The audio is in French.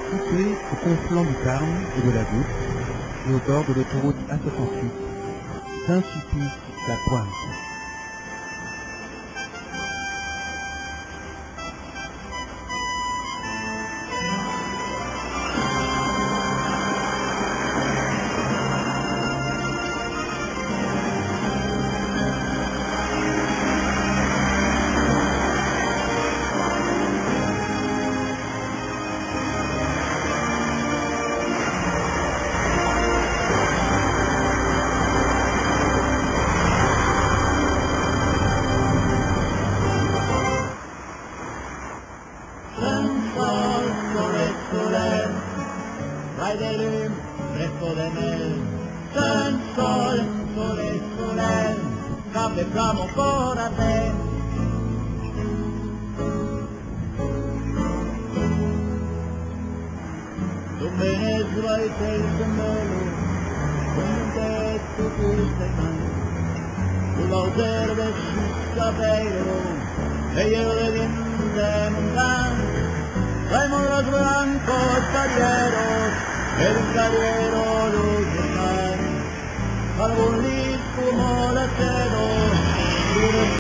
Situé au confluent du Tarn et de la Goutte, et au bord de l'autoroute A68, Saint-Sulpice-la-Pointe. Sol, sole, sole, rai de lum, fresco de mel. Sol, sole, sole, café flamo por hacer. Tu Venezuela y te sembolo, donde tu fuiste mal. Tu lo observes sus cabellos, bello de diente montar. Traemos los blancos carrieros, el carriero luz de mar, algún lis como la cero,